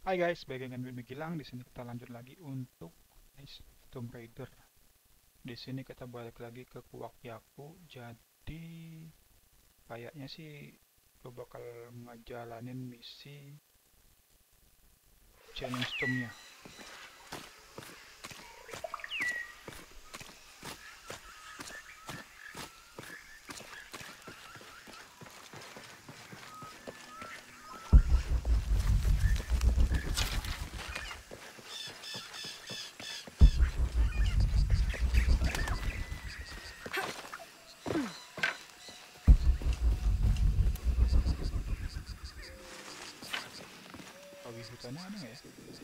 Hai guys, balik dengan gue Gilang. Di sini kita lanjut lagi untuk Tomb Raider. Di sini kita balik lagi ke Kuwakyaku. Jadi kayaknya sih gue bakal ngejalanin misi challenge tomb-nya. Bagi hutannya ada nggak ya?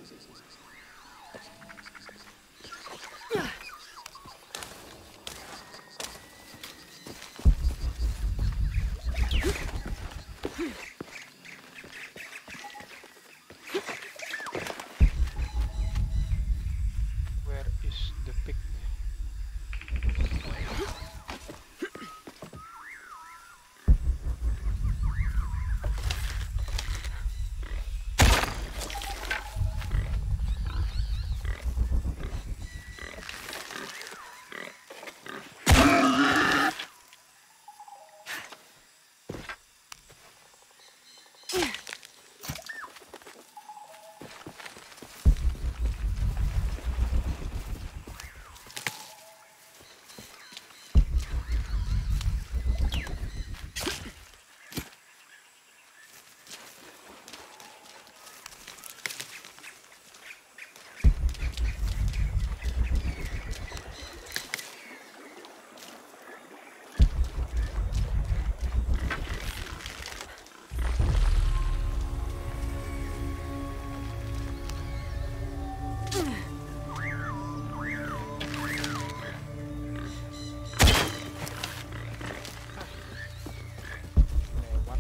Where is the pig? Lewat.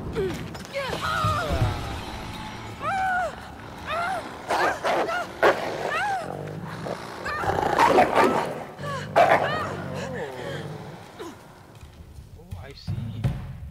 Oh, I see.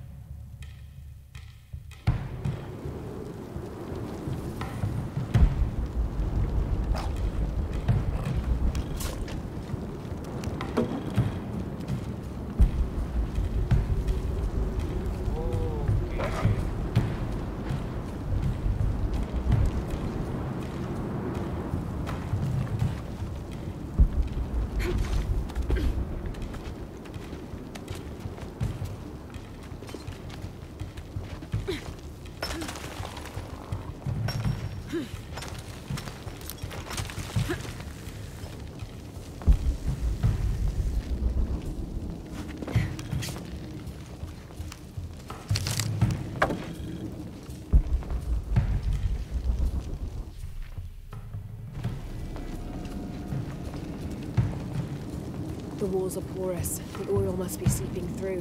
The walls are porous. The oil must be seeping through.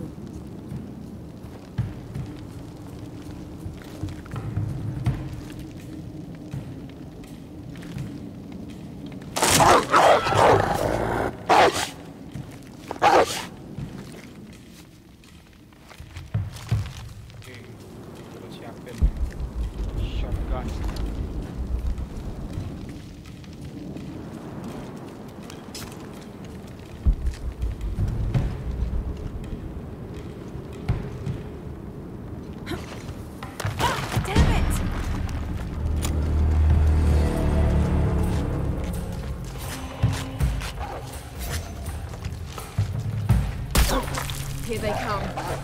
Okay, terus siapin shotgun. Here they come.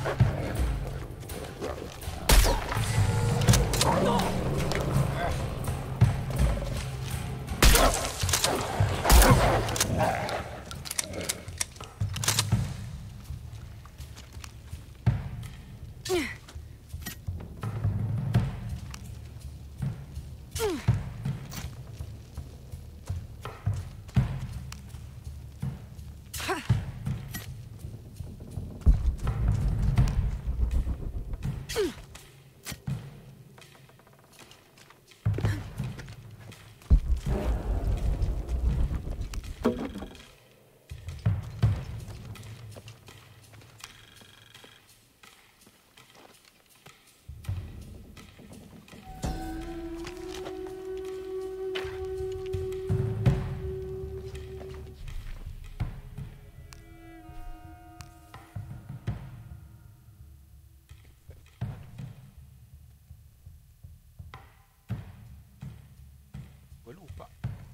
Gue lupa.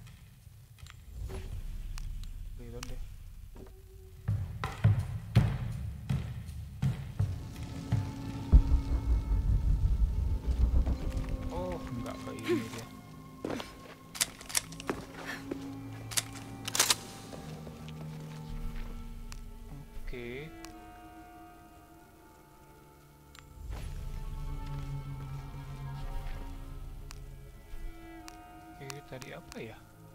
Reload deh. Oh, enggak ke ini dia. Oke. Oke, tadi apa ya?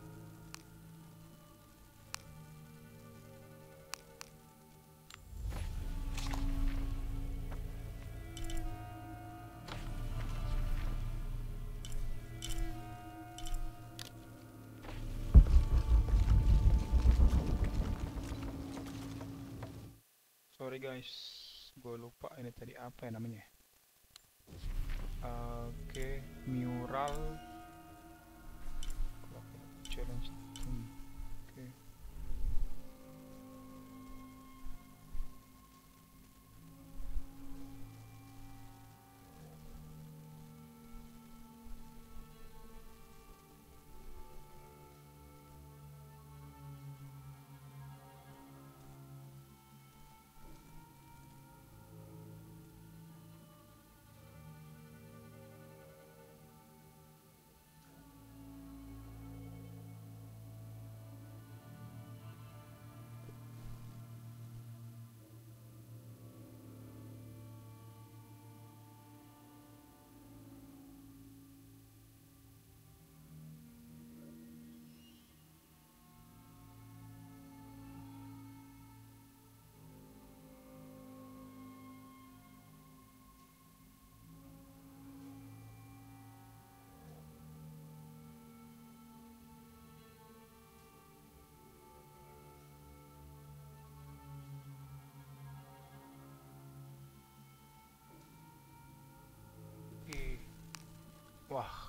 Sorry guys, gue lupa ini tadi apa ya namanya. Oke, mural challenge. Oke.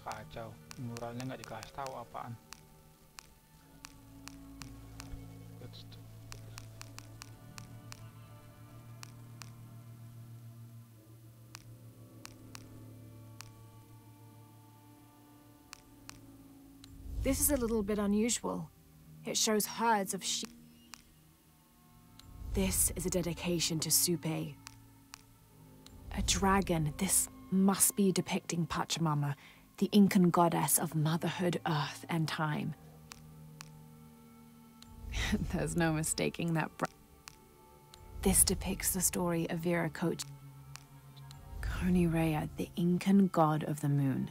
kacau. Muralnya nggak dikasih tahu apaan. This is a little bit unusual. It shows herds of sheep. This is a dedication to Supe. A dragon. This must be depicting Pachamama, the Incan goddess of motherhood, earth, and time. There's no mistaking that. This depicts the story of Viracocha, Konirea, the Incan god of the moon.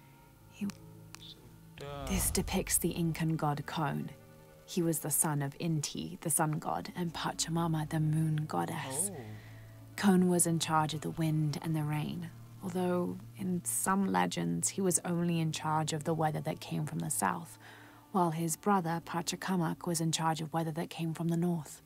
This depicts the Incan god Kon. He was the son of Inti, the sun god, and Pachamama, the moon goddess. Oh. Kon was in charge of the wind and the rain, although in some legends he was only in charge of the weather that came from the south, while his brother Pachacamac was in charge of weather that came from the north.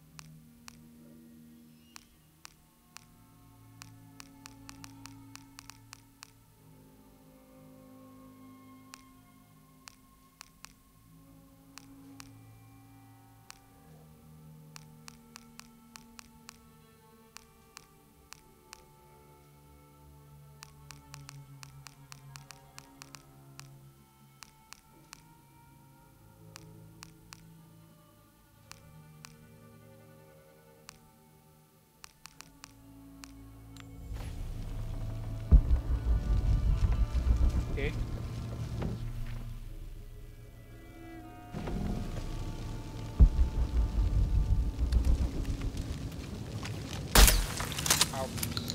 Okay. Ow.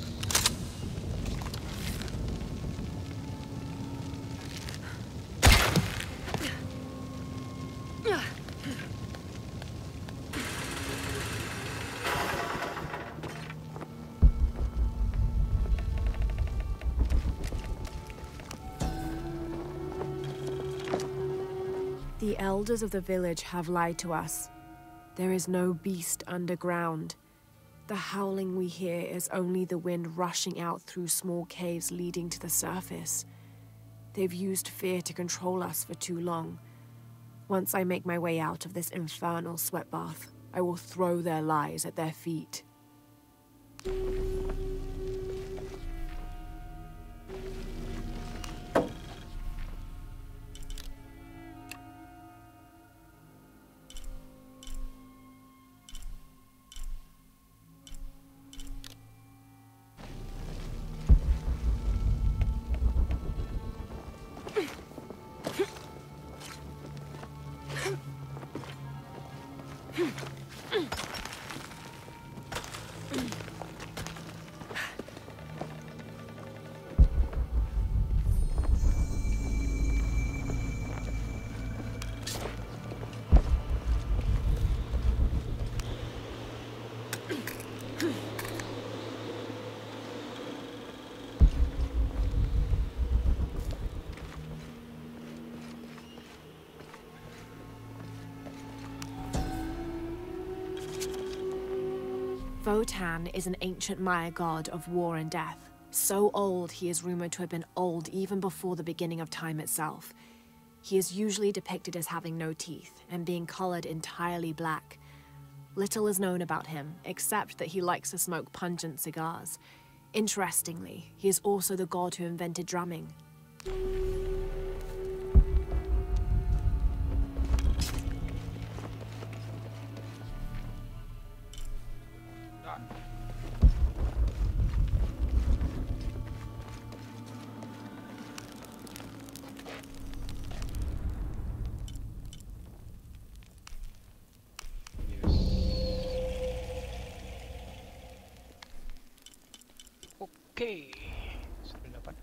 The elders of the village have lied to us. There is no beast underground. The howling we hear is only the wind rushing out through small caves leading to the surface. They've used fear to control us for too long. Once I make my way out of this infernal sweat bath, I will throw their lies at their feet. Votan is an ancient Maya god of war and death. So old, he is rumored to have been old even before the beginning of time itself. He is usually depicted as having no teeth and being colored entirely black. Little is known about him, except that he likes to smoke pungent cigars. Interestingly, he is also the god who invented drumming. Done. Yes. Okay. Sudah dapat.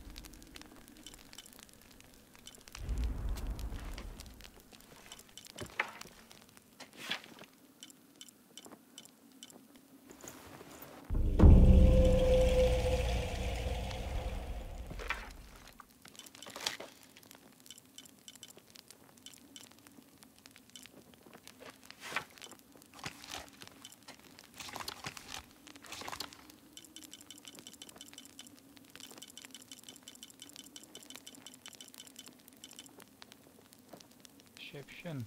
Perception.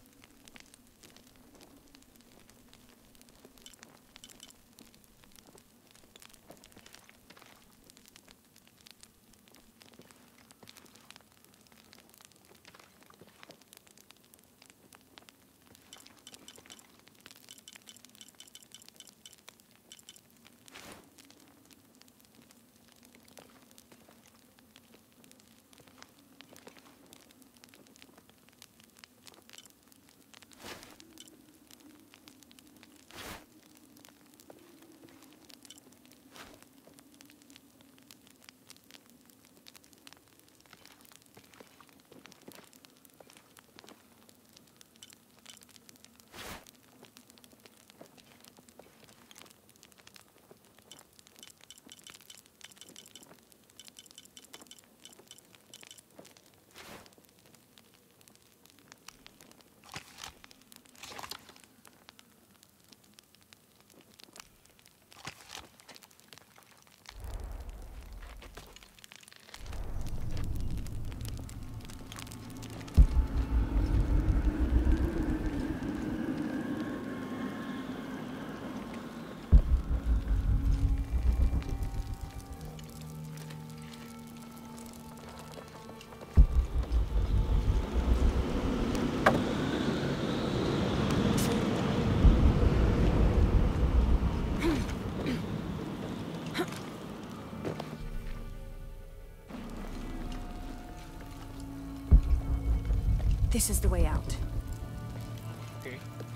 This is the way out. Okay.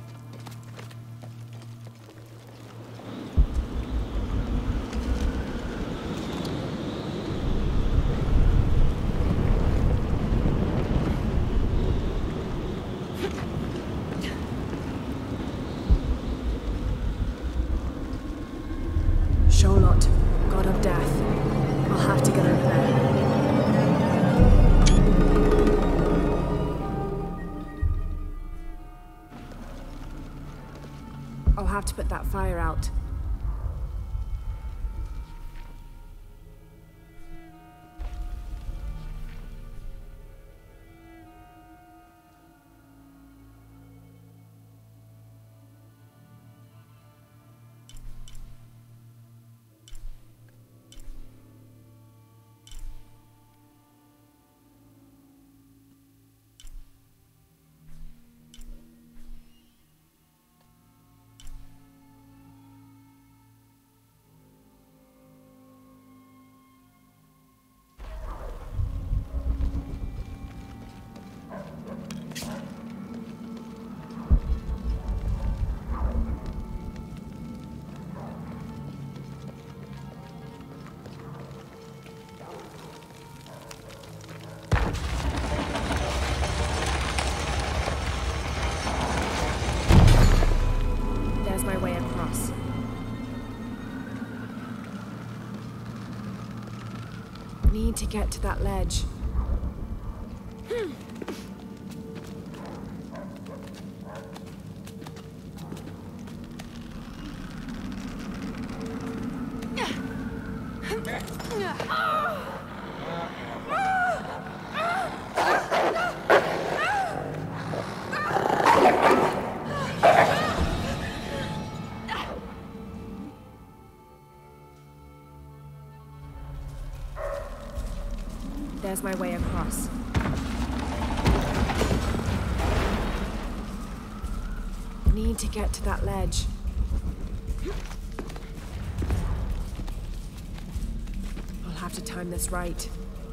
Sholot, god of death. I'll have to get over there. I'll have to put that fire out. My way across. Need to get to that ledge. There's my way across. Need to get to that ledge. I'll have to time this right.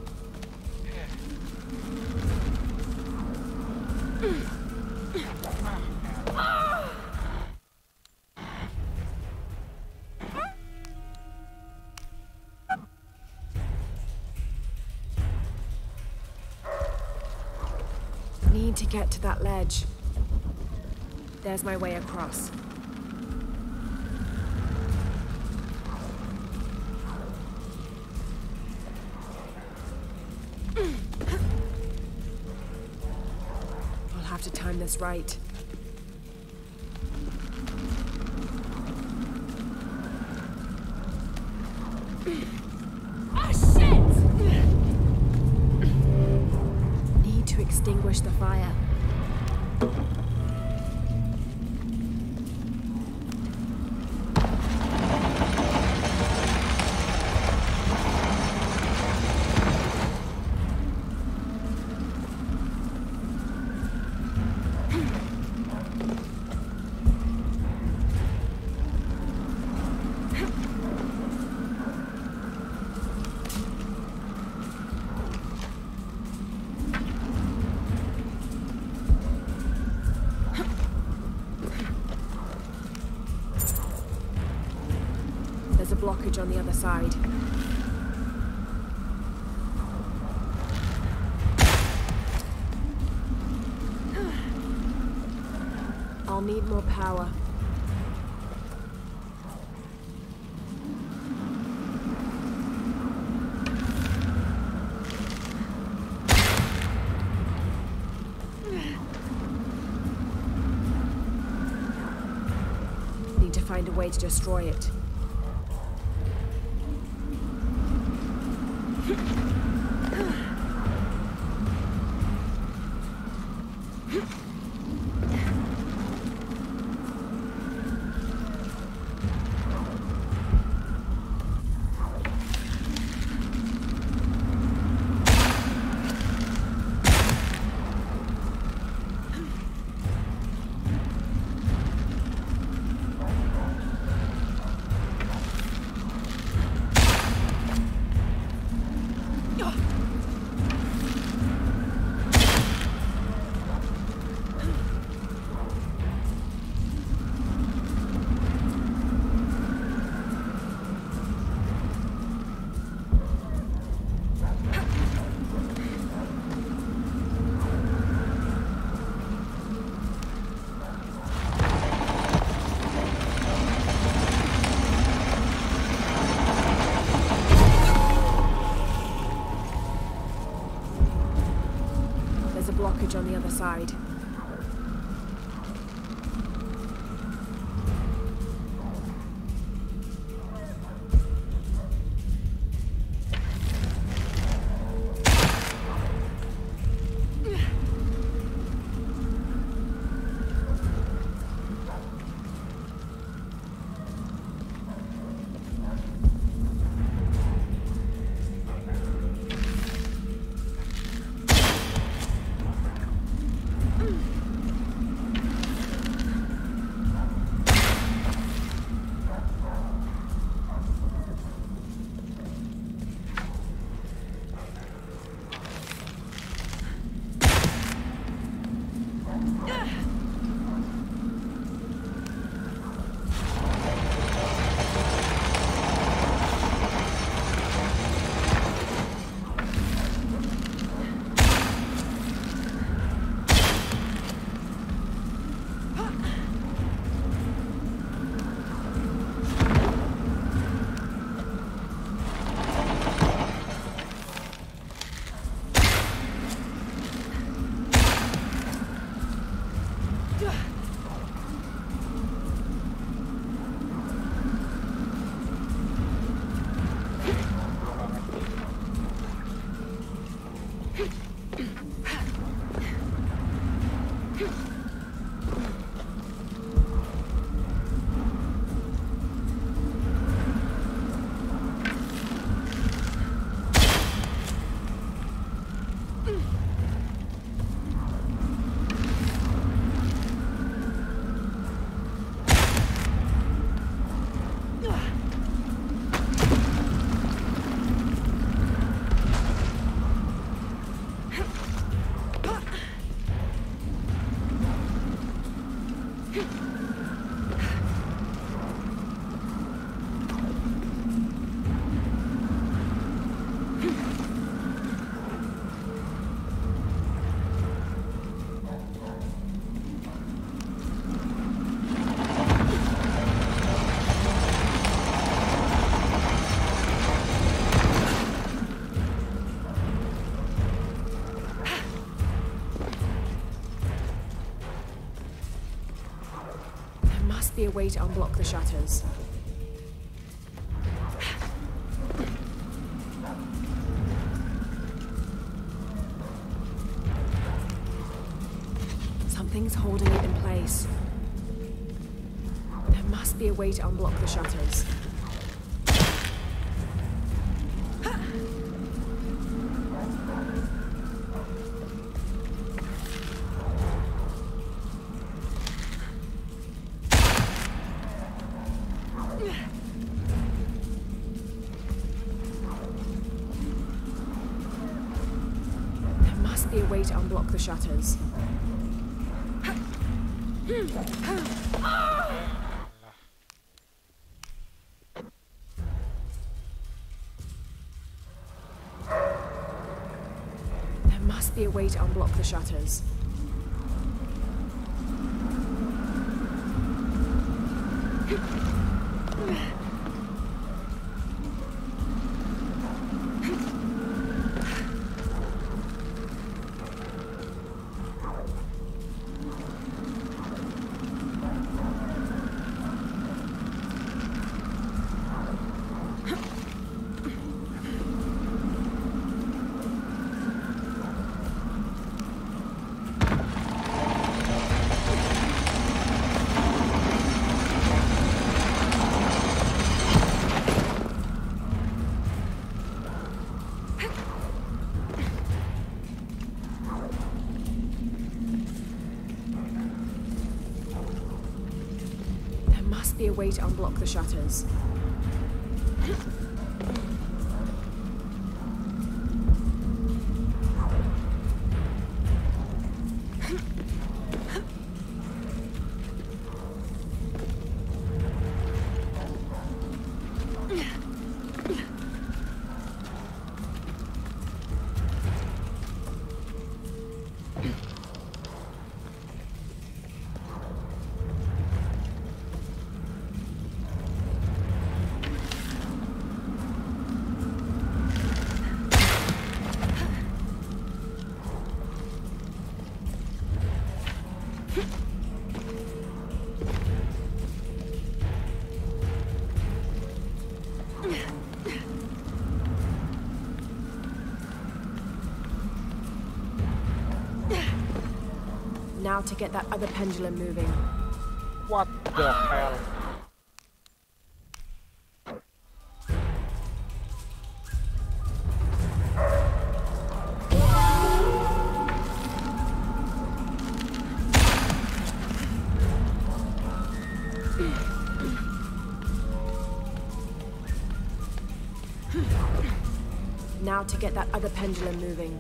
Need to get to that ledge. There's my way across. I'll have to time this right. Extinguish the fire. There's a blockage on the other side. I'll need more power. Need to find a way to destroy it. On the other side. Be a way to unblock the shutters. Something's holding it in place. There must be a way to unblock the shutters. Be a way to unblock the shutters. There must be a way to unblock the shutters. Be a way to unblock the shutters. Now to get that other pendulum moving. What the hell? Now to get that other pendulum moving.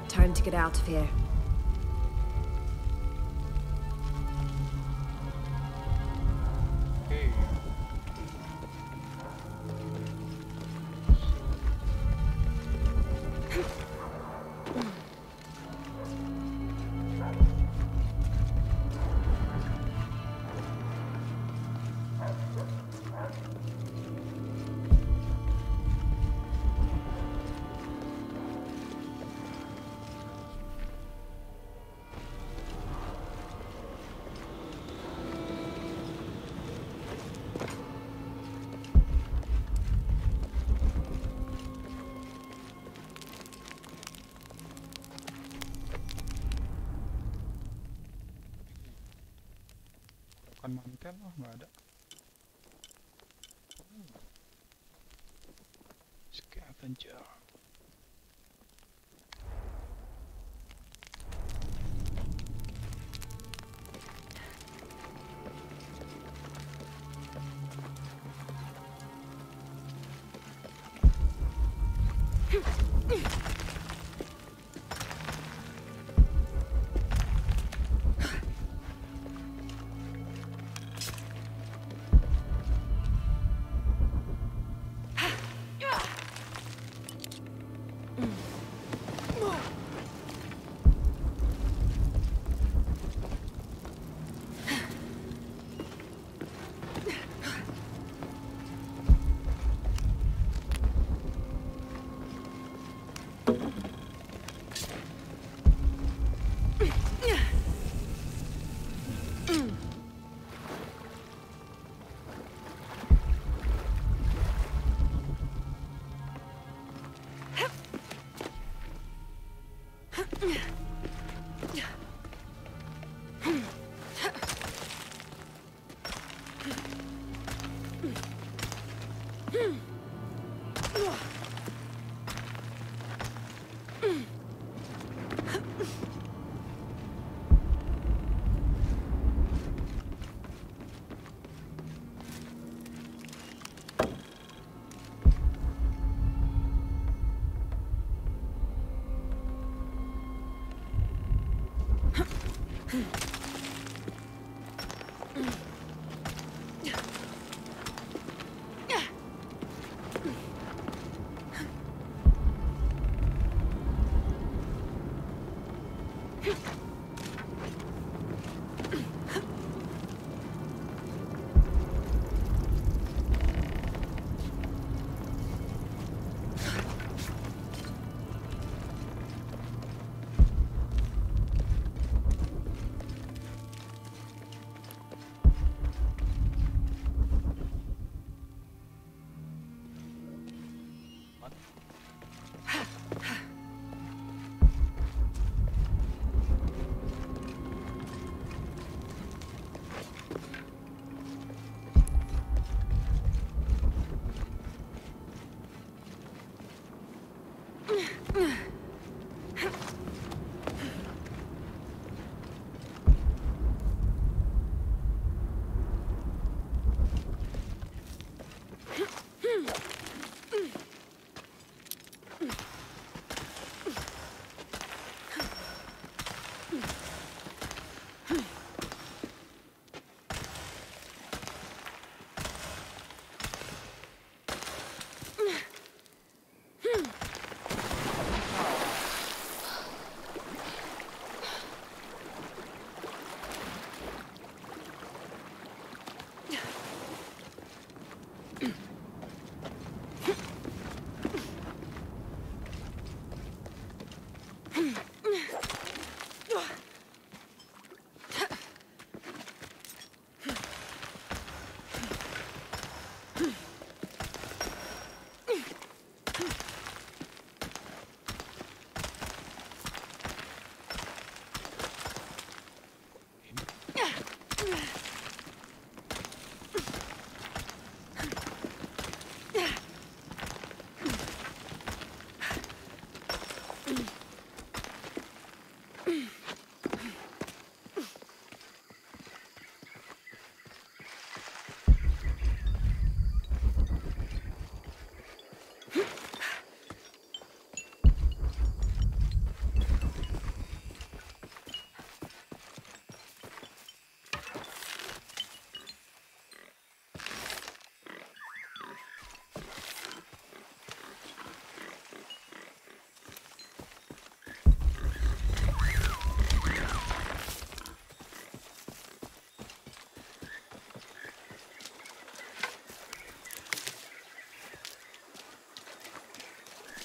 Time to get out of here. Oke. Bukan mantel, oh nggak ada. Scavenger.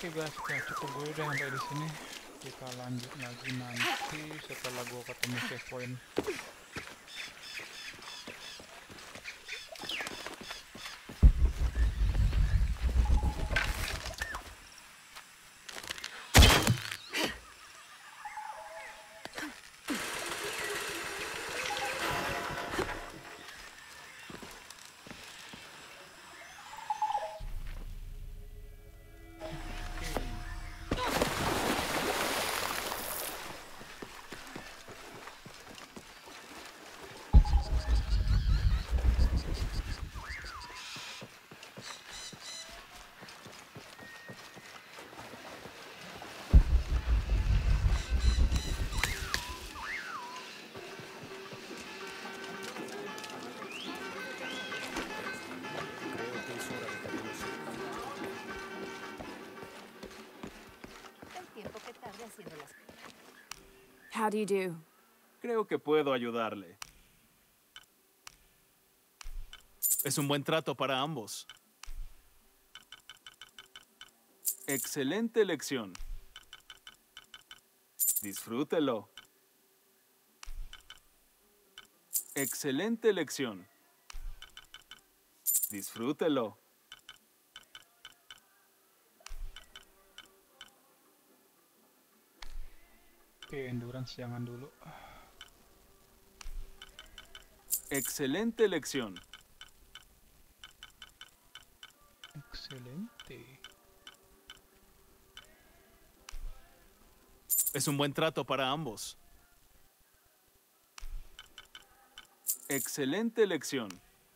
Oke guys, ya cukup dulu deh sampai di sini. Kita lanjut lagi nanti setelah gua ketemu save point. How do you do? Creo que puedo ayudarle. Es un buen trato para ambos. Excelente elección. Disfrútelo. Excelente elección. Disfrútelo. Oke, endurance jangan dulu. Excelente elección. Excelente. Es un buen trato para ambos. Excelente elección.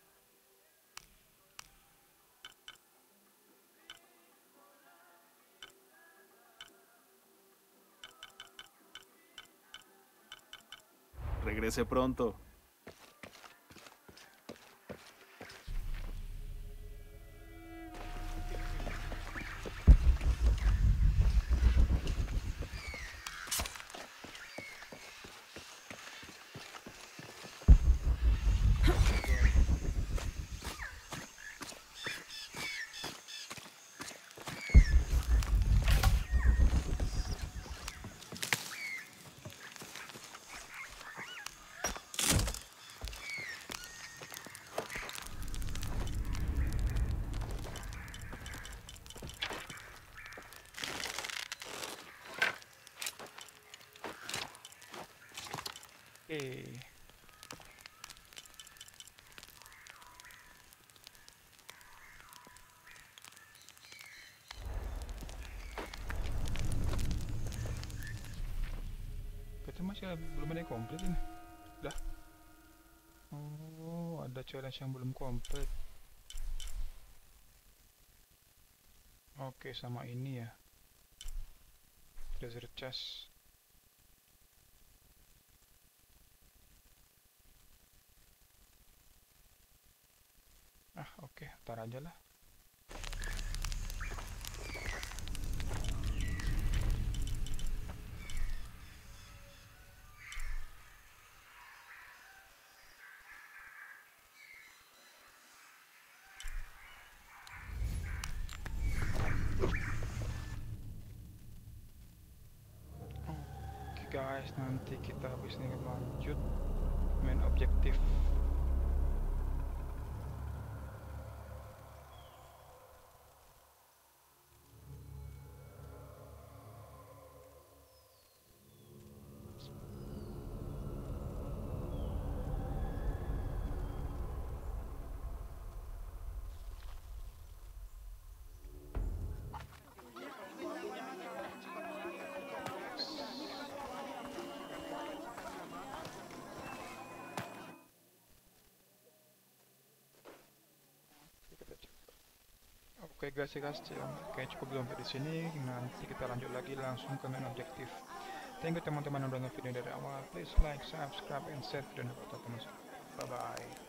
Regrese pronto. Oke. Kita masih belum ada yang komplit ini. Dah. Oh, ada challenge yang belum komplit. Oke, sama ini ya. Desert chest. Oke, ntar aja lah. Oke guys, nanti kita habis ini lanjut main objektif. Oke guys ya guys, kayak cukup belum sampai di sini. Nanti kita lanjut lagi langsung ke main objektif. Thank you teman-teman yang udah nonton video dari awal. Please like, subscribe, and share video ini ke teman-teman. Bye bye.